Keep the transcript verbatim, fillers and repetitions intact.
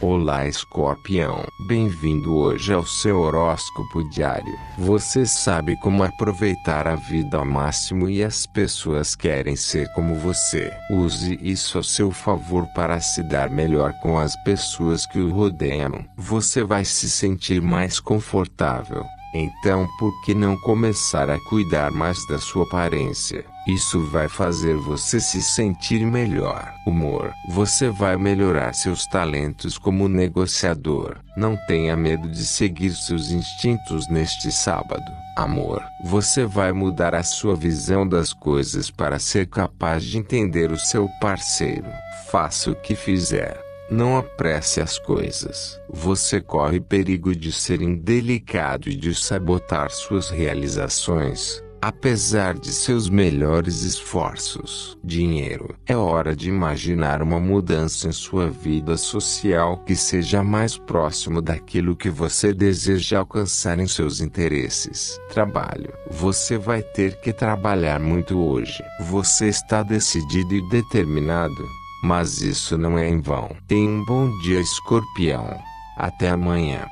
Olá, Escorpião. Bem-vindo hoje ao seu horóscopo diário. Você sabe como aproveitar a vida ao máximo e as pessoas querem ser como você. Use isso a seu favor para se dar melhor com as pessoas que o rodeiam. Você vai se sentir mais confortável. Então, por que não começar a cuidar mais da sua aparência? Isso vai fazer você se sentir melhor. Humor. Você vai melhorar seus talentos como negociador. Não tenha medo de seguir seus instintos neste sábado. Amor. Você vai mudar a sua visão das coisas para ser capaz de entender o seu parceiro. Faça o que fizer. Não apresse as coisas. Você corre perigo de ser indelicado e de sabotar suas realizações, apesar de seus melhores esforços. Dinheiro. É hora de imaginar uma mudança em sua vida social que seja mais próximo daquilo que você deseja alcançar em seus interesses. Trabalho. Você vai ter que trabalhar muito hoje. Você está decidido e determinado. Mas isso não é em vão. Tenha um bom dia, Escorpião. Até amanhã.